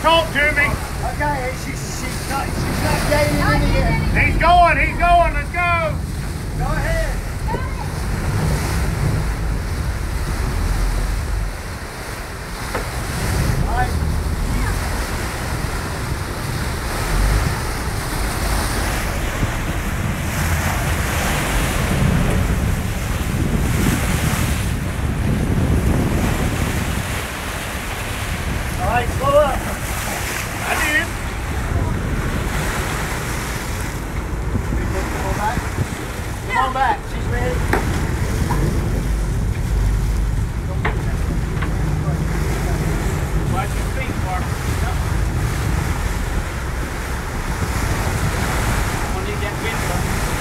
talk to me. Okay, she's not gaining any yet. He's going, let's go. Go ahead. All right. All right, slow up. I did. Come on back. Come on back. She's ready. Watch your feet, Parker. I'm gonna need that window.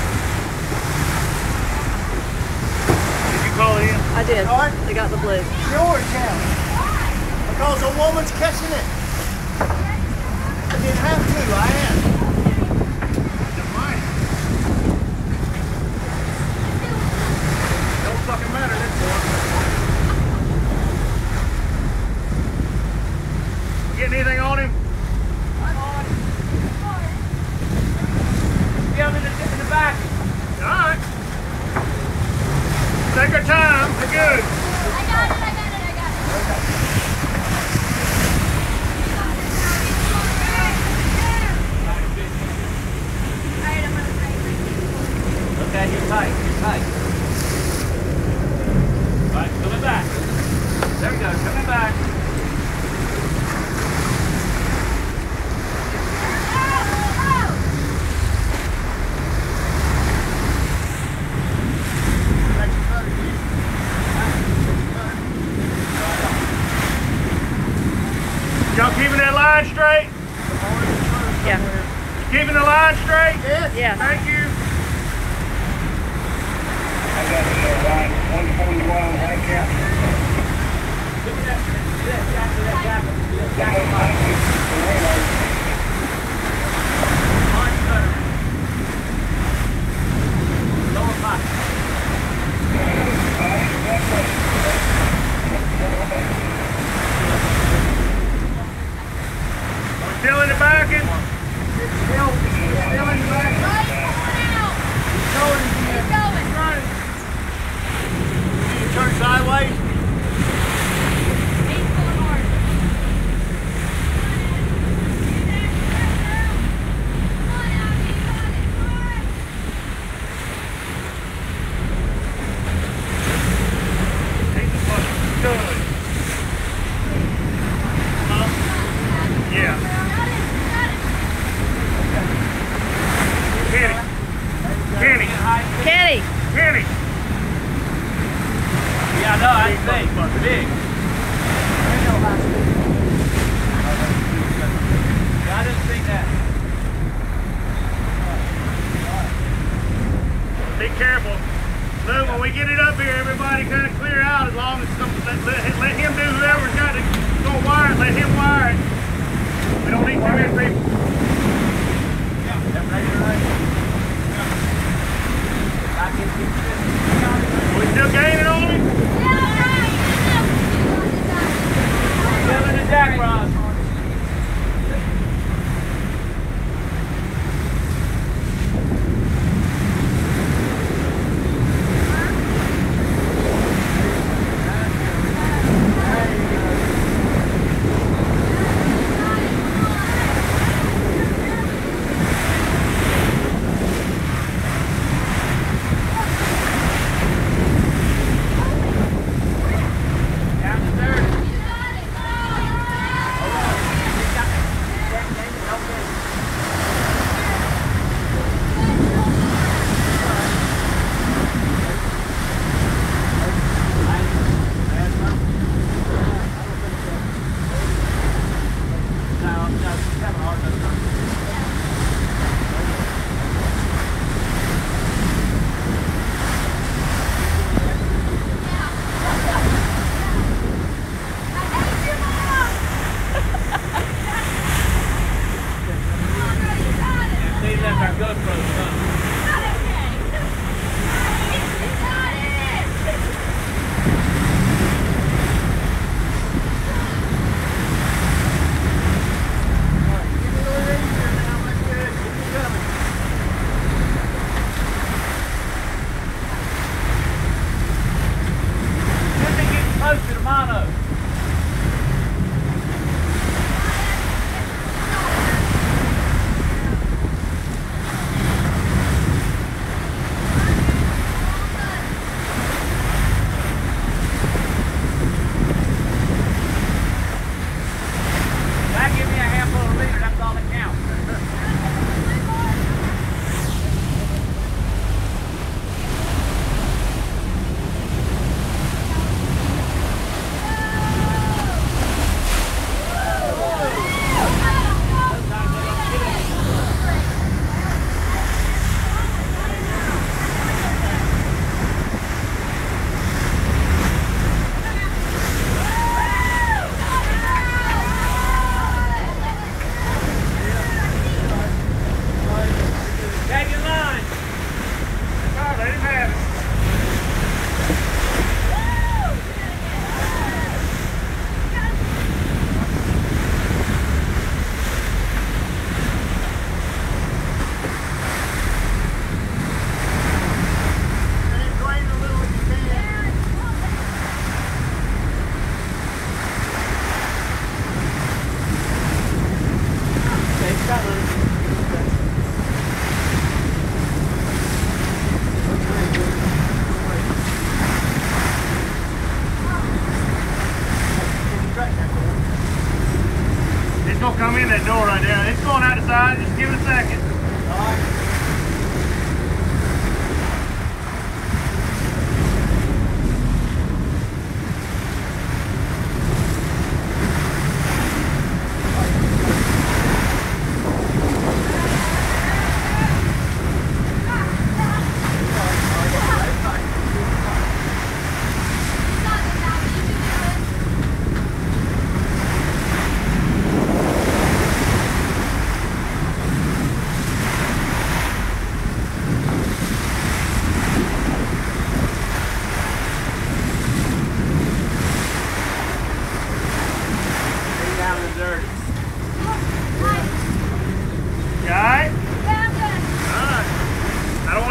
Did you call it in? I did. All right. They got the blue. Yours now. Because a woman's catching it. I didn't have to, I am. Don't fucking matter, this boy. Getting anything on him? Get him in the back. Alright. Take our time. We're good. I got it. Okay, you're tight. Right, coming back. There we go, coming back. Y'all keeping that line straight? Yeah. Keeping the line straight? Yes. Yeah. Thank you. I got it, line 141, right there. Still in the backing? Still in the back. Turn sideways. He's a fucking stud. Yeah. Kenny. Yeah, no, I think big. I didn't think that. Be careful. Look, when we get it up here, everybody kind of clear out as long as let him do whoever's got to go wire it, let him wire it. We don't need too many people. We still gaining on him? Still in the jack rod.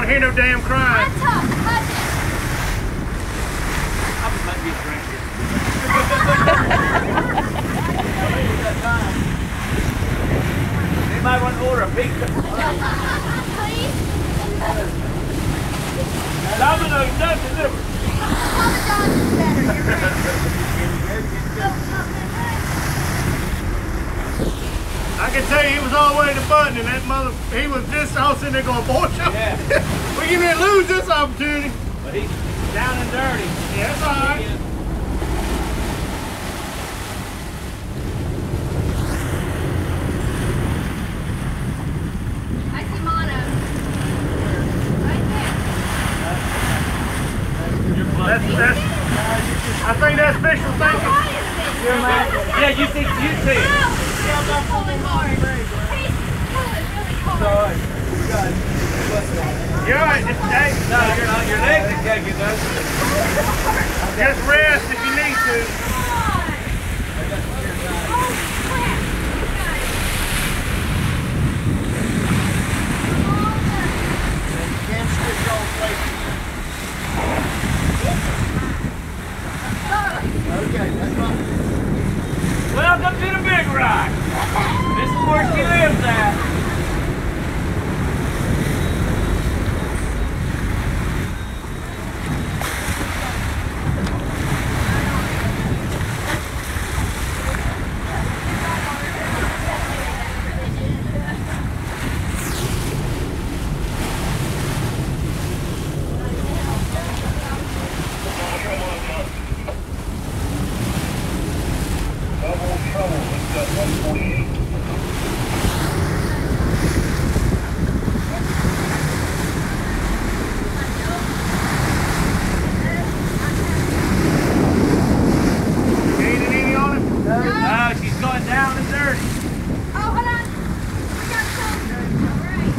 want to hear no damn I'm crying. tough. Touch it. I'm just letting you drink it. Anybody want to order a pizza? Please. Domino's not delivered. Papa John's is better. You're I can tell you, he was all the way to the button, and that he was just all sitting there going, boy, Yeah. we can lose this opportunity. But he's down and dirty. Yeah, that's all right. I see mono. Right there. I think that's visual thinking. Why is it? Yeah, you see it. Ow! He's pulling hard. He's pulling really hard. You're right. Hey, No, you're not. Your legs are kicking, though. just rest if you need to. Can't switch on plate. Okay, that's fine. Welcome to the Big Rock. This is where she lives at. Double trouble with that 148. Ain't any on it? Oh, she's going down and dirty. Oh, hold on. We got some. All right.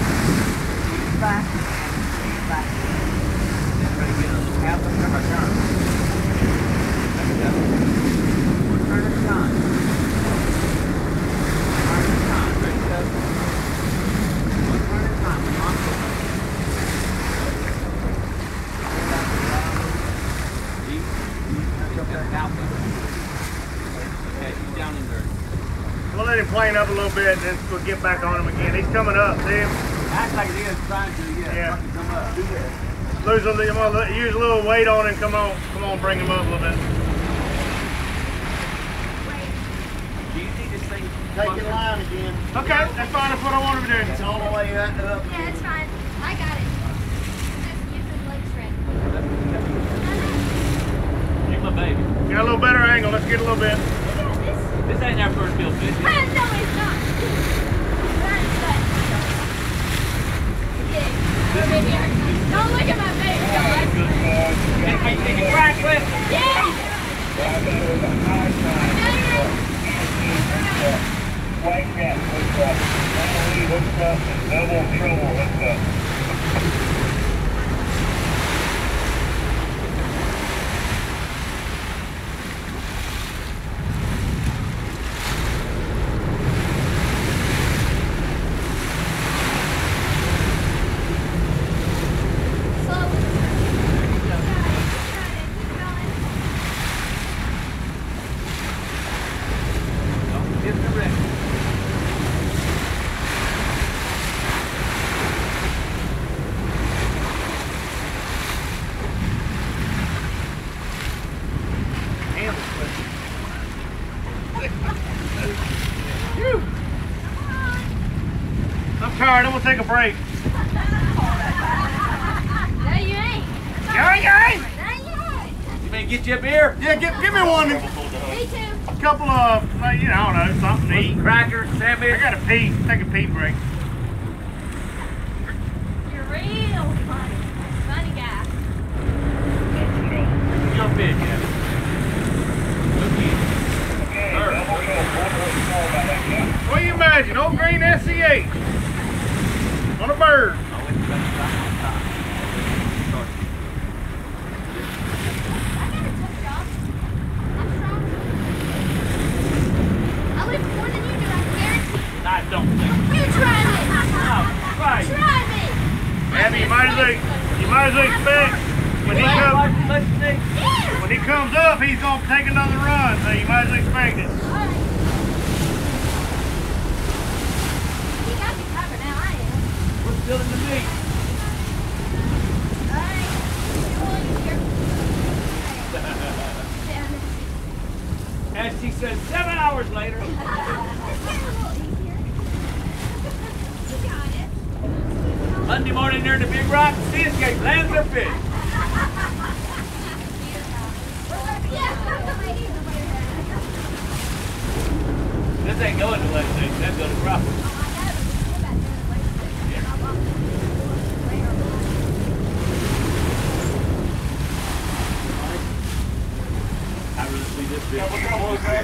We'll let him plane up a little bit, and then we'll get back on him again. He's coming up, see him? Acts like he is trying to, Yeah. Come up. Lose a little, I'm gonna use a little weight on him. Come on, bring him up a little bit. Do you think this thing Taking line again. Okay, that's fine. That's what I want him to do. It's all the way up. Yeah, it's fine. I got it. Just use his leg strength. You're my baby. Got a little better angle. Let's get a little bit. We got this. This ain't our first field visit. No, it's not. That's good. Don't look at my face, guys. Can you crack with? Yeah! White cat hooked up. Emily hooked up and double trouble hooked up. Slowly. Get the wreck. I'm tired. I'm gonna take a break. No, you ain't. Yeah. You may get you a beer? Yeah, give me one. Me too. A couple of, I don't know, something to eat. Crackers, I sandwich. gotta pee. Take a pee break. You're real funny. Funny guy. Your bid, yeah. What do you imagine? Old green SC8 on a bird. I got a tough job. I'm strong. I live more than you do, I guarantee. I don't think. You try me. Abby, you might as well expect when he comes up, he's gonna take another run. So you might as well expect it. He got me covered now, I am. We're still in the meat. Alright. As she said, 7 hours later. You got it. Monday morning near the Big Rock, Seascape lands their fish. This ain't going to West Station, that's going to Crawford. I really see this fish. Double trouble, okay?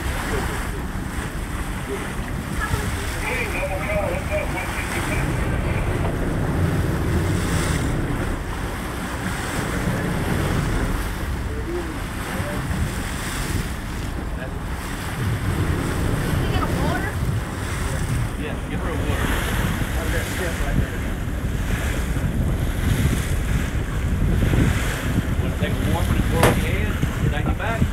Hey, double trouble, what's up? 162. Yeah, give her a water. Want to take a warm one and pour on your head? Take you back.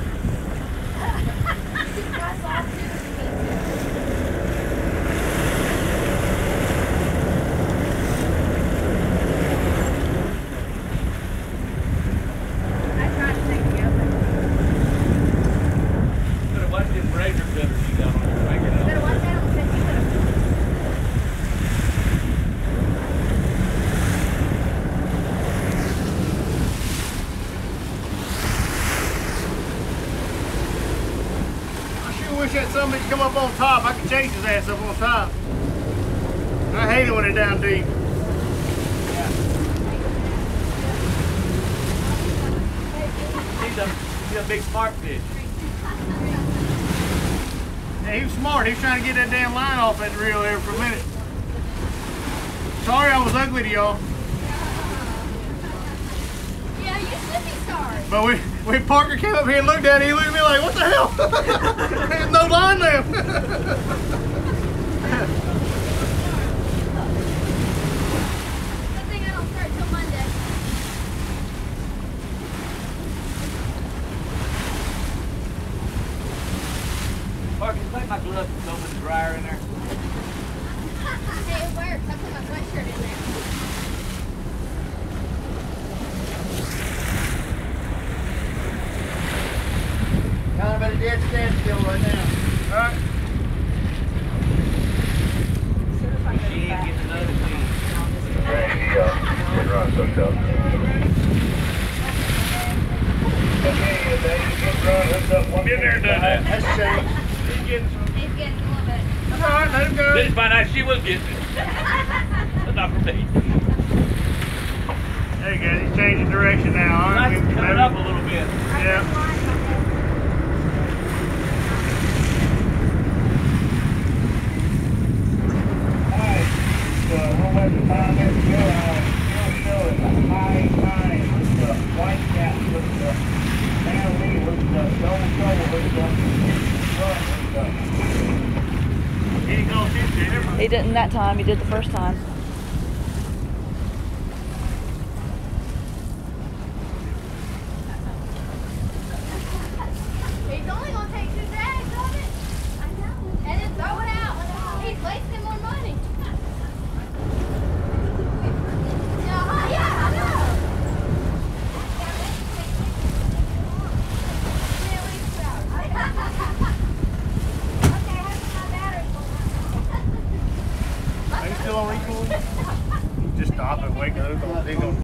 Better watch them razor cutters you got on your finger. I wish that somebody could come up on top. I could chase his ass up on top. I hate it when they're down deep. He's a big smart fish. Yeah, he was smart. He was trying to get that damn line off that reel there for a minute. Sorry I was ugly to y'all. Yeah, you should be sorry. But when Parker came up here and looked at it, he looked at me like, what the hell? There's no line there. Good thing I don't start till Monday. Parker, take my gloves and throw them in the dryer in there. Hey, it works. I put my sweatshirt in there. Kind of at a dead standstill right now. All right. She ain't getting another thing. Been there and done that. That's changed. He's getting some. He's getting a little bit. All right, let him go. Didn't find out she was getting it. But not for me. There you go. He's changing direction now. All right. That's coming up a little bit. Yeah. He didn't go shoot, did he? He didn't that time. He did the first time. He's only going to take 2 drags of it. I know. And then throw it out. He's wasting more money. Yeah, I know. Okay, how's my battery? Are you still on record? Just stop and wake up. He's gonna